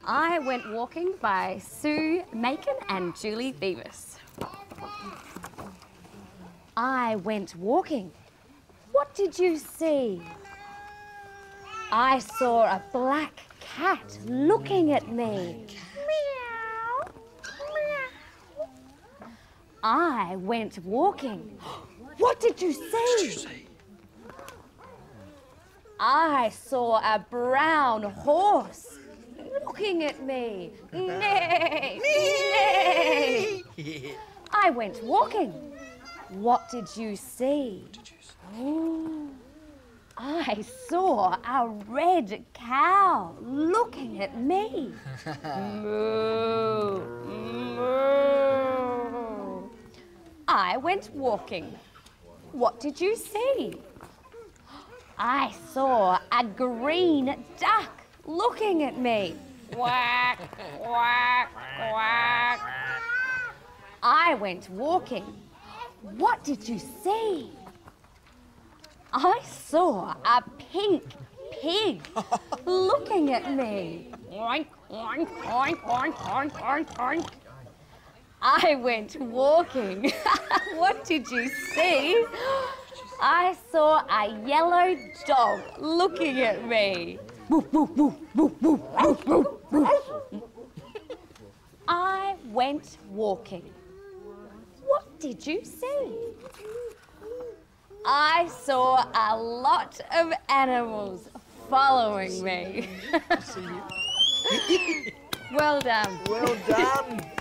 I Went Walking by Sue Macon and Julie Beavis. I went walking. What did you see? I saw a black cat looking at me. Meow, meow. I went walking. What did you see? I saw a brown horse looking at me. Neigh, neigh. I went walking. What did you see? Oh, I saw a red cow looking at me. Moo, moo. I went walking. What did you see? I saw a green duck looking at me. Quack, quack, quack. I went walking. What did you see? I saw a pink pig looking at me. Oink, oink, oink, oink, oink, oink, oink. I went walking. What did you see? I saw a yellow dog looking at me. I went walking. What did you see? I saw a lot of animals following me. Well done. Well done.